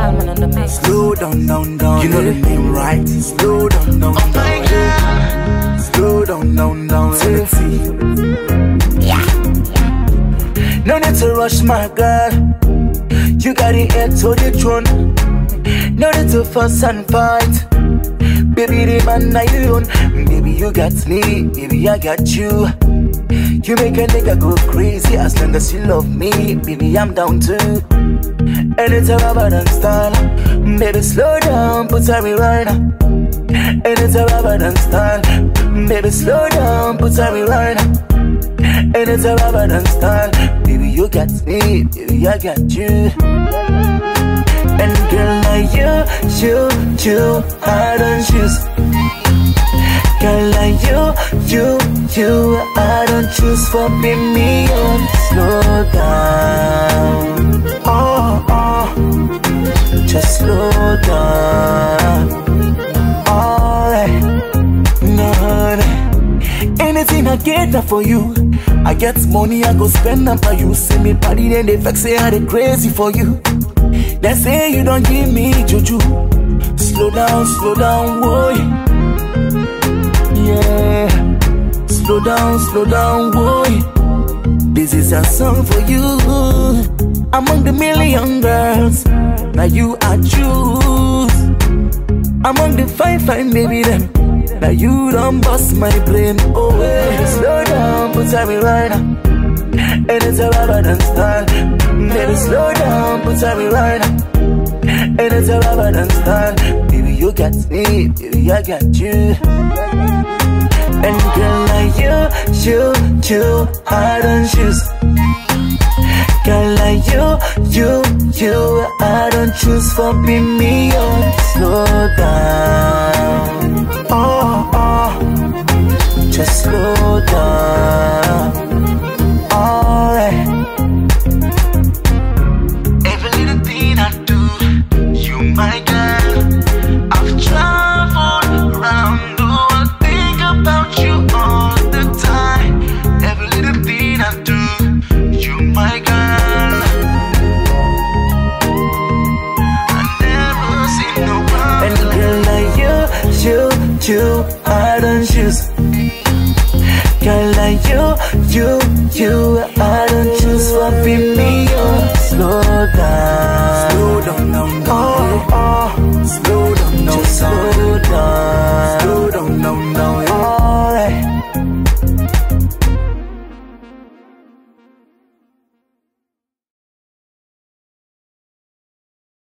Alman on the mix. Slow down, down, down. You know the name, right? Slow down, down, down. Slow down, down, down. Yeah. No need to rush, my girl. You got the heir to the throne. No need to fuss and fight. Baby, the man I own. Baby, you got me. Baby, I got you. You make a nigga go crazy as long as you love me. Baby, I'm down too. And it's a rubber and style. Baby, slow down, put her right now. And it's a rubber and style. Baby, slow down, put her right now. And it's a rubber and style. Baby, you got me. Baby, I got you. And girl, like you, I don't choose. Girl, like you, I don't choose for being me. Slow down, oh, just slow down. Alright, no, anything I get that for you. I get money, I go spend them for you. See me party, then they vex, say I they crazy for you. They say you don't give me juju. Slow down, boy. Yeah. Slow down, boy. This is a song for you. Among the million girls, now you I choose. Among the fine baby them, now you don't bust my brain. Oh, yeah. Slow down, put me right now. And it's a rubber and style. Baby, slow down, put me right now. And it's a rubber and style. Baby, you got me, baby, I got you. And girl, like you, I don't choose. Girl, like you, I don't choose for being me. Slow down, oh, just slow down. Alright. Every little thing I do, you my girl. I've traveled around the world, think about you all the time. Every little thing I do, you my girl. I never seen no one. And girl like you, I don't choose. Girl like you, I don't choose for being me. Slow down.